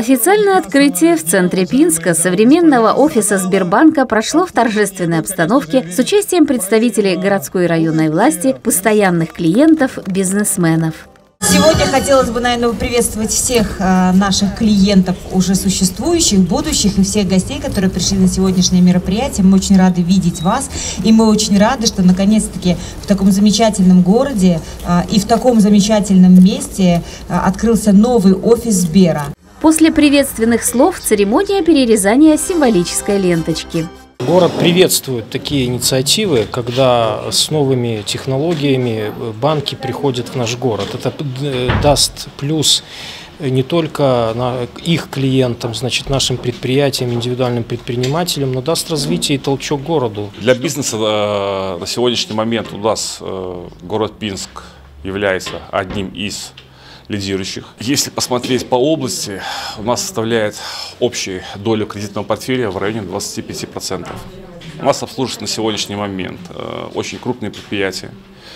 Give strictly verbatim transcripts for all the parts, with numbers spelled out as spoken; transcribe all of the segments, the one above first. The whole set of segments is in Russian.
Официальное открытие в центре Пинска современного офиса Сбербанка прошло в торжественной обстановке с участием представителей городской и районной власти, постоянных клиентов, бизнесменов. Сегодня хотелось бы, наверное, приветствовать всех э, наших клиентов, уже существующих, будущих, и всех гостей, которые пришли на сегодняшнее мероприятие. Мы очень рады видеть вас, и мы очень рады, что наконец-таки в таком замечательном городе э, и в таком замечательном месте э, открылся новый офис Сбера. После приветственных слов церемония перерезания символической ленточки. Город приветствует такие инициативы, когда с новыми технологиями банки приходят в наш город. Это даст плюс не только на их клиентам, значит, нашим предприятиям, индивидуальным предпринимателям, но даст развитие и толчок городу. Для бизнеса э, на сегодняшний момент у нас э, город Пинск является одним из лидирующих. Если посмотреть по области, у нас составляет общую долю кредитного портфеля в районе двадцати пяти процентов. У нас обслуживают на сегодняшний момент э, очень крупные предприятия.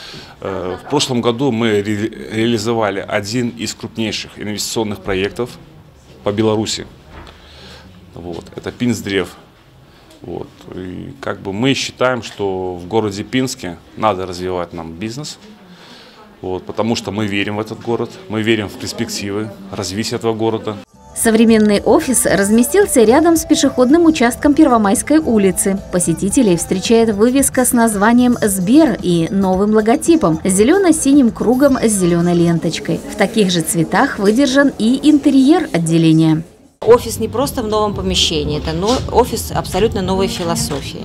Э, в прошлом году мы ре реализовали один из крупнейших инвестиционных проектов по Беларуси. Вот, это Пинсдрев. Вот. И как бы мы считаем, что в городе Пинске надо развивать нам бизнес. Вот, потому что мы верим в этот город, мы верим в перспективы развития этого города. Современный офис разместился рядом с пешеходным участком Первомайской улицы. Посетителей встречает вывеска с названием «Сбер» и новым логотипом с зелено-синим кругом с зеленой ленточкой. В таких же цветах выдержан и интерьер отделения. Офис не просто в новом помещении, это офис абсолютно новой философии.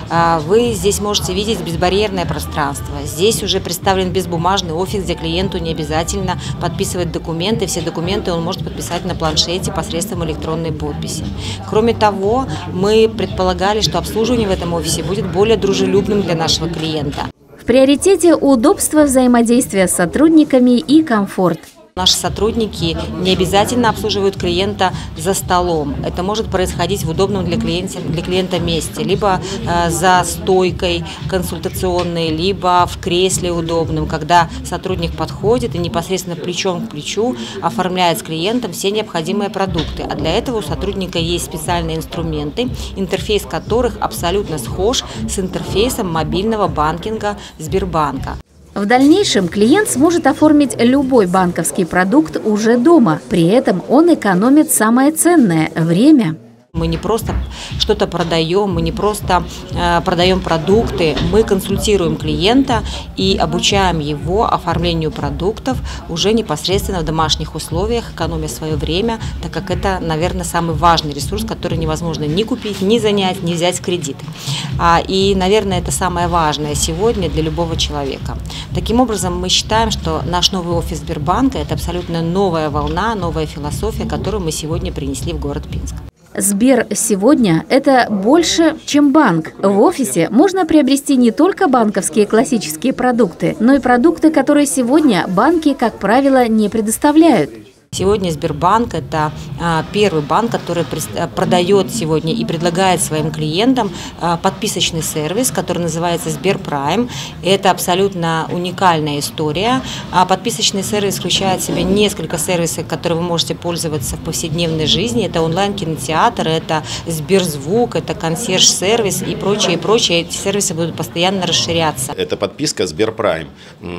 Вы здесь можете видеть безбарьерное пространство. Здесь уже представлен безбумажный офис, где клиенту не обязательно подписывать документы. Все документы он может подписать на планшете посредством электронной подписи. Кроме того, мы предполагали, что обслуживание в этом офисе будет более дружелюбным для нашего клиента. В приоритете удобство взаимодействия с сотрудниками и комфорт. Наши сотрудники не обязательно обслуживают клиента за столом. Это может происходить в удобном для клиента, для клиента месте. Либо э, за стойкой консультационной, либо в кресле удобном, когда сотрудник подходит и непосредственно плечом к плечу оформляет с клиентом все необходимые продукты. А для этого у сотрудника есть специальные инструменты, интерфейс которых абсолютно схож с интерфейсом мобильного банкинга Сбербанка. В дальнейшем клиент сможет оформить любой банковский продукт уже дома. При этом он экономит самое ценное – время. Мы не просто что-то продаем, мы не просто э, продаем продукты, мы консультируем клиента и обучаем его оформлению продуктов уже непосредственно в домашних условиях, экономя свое время, так как это, наверное, самый важный ресурс, который невозможно ни купить, ни занять, ни взять в кредит. А, и, наверное, это самое важное сегодня для любого человека. Таким образом, мы считаем, что наш новый офис Сбербанка – это абсолютно новая волна, новая философия, которую мы сегодня принесли в город Пинск. Сбер сегодня – это больше, чем банк. В офисе можно приобрести не только банковские классические продукты, но и продукты, которые сегодня банки, как правило, не предоставляют. Сегодня Сбербанк – это первый банк, который продает сегодня и предлагает своим клиентам подписочный сервис, который называется Сберпрайм. Это абсолютно уникальная история. Подписочный сервис включает в себя несколько сервисов, которые вы можете пользоваться в повседневной жизни. Это онлайн-кинотеатр, это Сберзвук, это консьерж-сервис и прочее, и прочее. Эти сервисы будут постоянно расширяться. Это подписка Сберпрайм.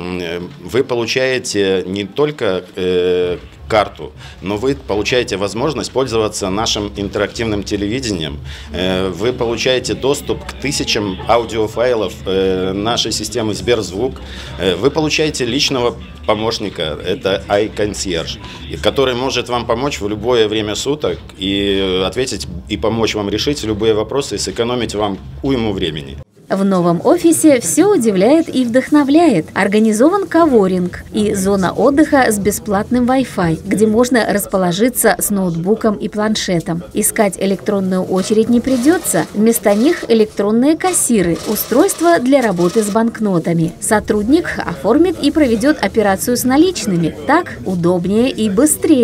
Вы получаете не только э, карту, но вы получаете возможность пользоваться нашим интерактивным телевидением. Вы получаете доступ к тысячам аудиофайлов нашей системы Сберзвук. Вы получаете личного помощника, это iConcierge, который может вам помочь в любое время суток и ответить и помочь вам решить любые вопросы и сэкономить вам уйму времени. В новом офисе все удивляет и вдохновляет. Организован коворинг и зона отдыха с бесплатным Wi-Fi, где можно расположиться с ноутбуком и планшетом. Искать электронную очередь не придется. Вместо них электронные кассиры, устройства для работы с банкнотами. Сотрудник оформит и проведет операцию с наличными. Так удобнее и быстрее.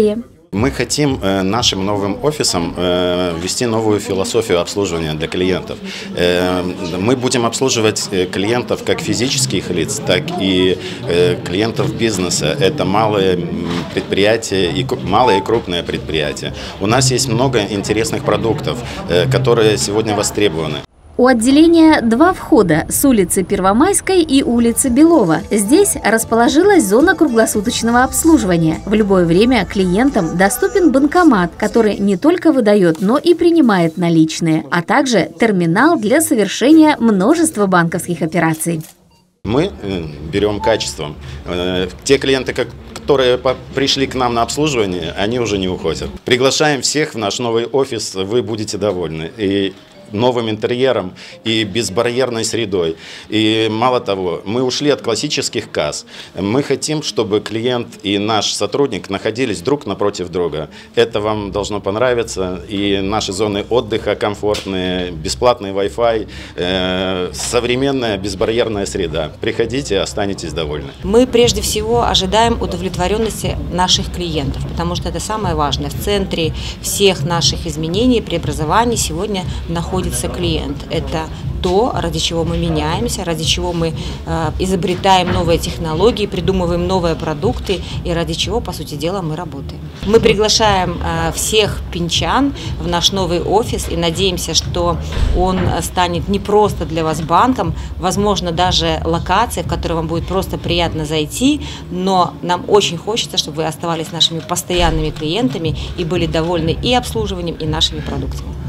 Мы хотим э, нашим новым офисом э, ввести новую философию обслуживания для клиентов. Э, мы будем обслуживать клиентов как физических лиц, так и э, клиентов бизнеса. Это малые предприятия, и, малые и крупные предприятия. У нас есть много интересных продуктов, э, которые сегодня востребованы. У отделения два входа с улицы Первомайской и улицы Белова. Здесь расположилась зона круглосуточного обслуживания. В любое время клиентам доступен банкомат, который не только выдает, но и принимает наличные, а также терминал для совершения множества банковских операций. Мы берем качеством. Те клиенты, которые пришли к нам на обслуживание, они уже не уходят. Приглашаем всех в наш новый офис, вы будете довольны. И новым интерьером и безбарьерной средой. И мало того, мы ушли от классических касс. Мы хотим, чтобы клиент и наш сотрудник находились друг напротив друга. Это вам должно понравиться. И наши зоны отдыха комфортные, бесплатный Wi-Fi, э, современная безбарьерная среда. Приходите, останетесь довольны. Мы прежде всего ожидаем удовлетворенности наших клиентов, потому что это самое важное. В центре всех наших изменений, преобразований сегодня находится находится клиент. Это то, ради чего мы меняемся, ради чего мы э, изобретаем новые технологии, придумываем новые продукты и ради чего, по сути дела, мы работаем. Мы приглашаем э, всех пинчан в наш новый офис и надеемся, что он станет не просто для вас банком, возможно, даже локацией, в которой вам будет просто приятно зайти, но нам очень хочется, чтобы вы оставались нашими постоянными клиентами и были довольны и обслуживанием, и нашими продуктами.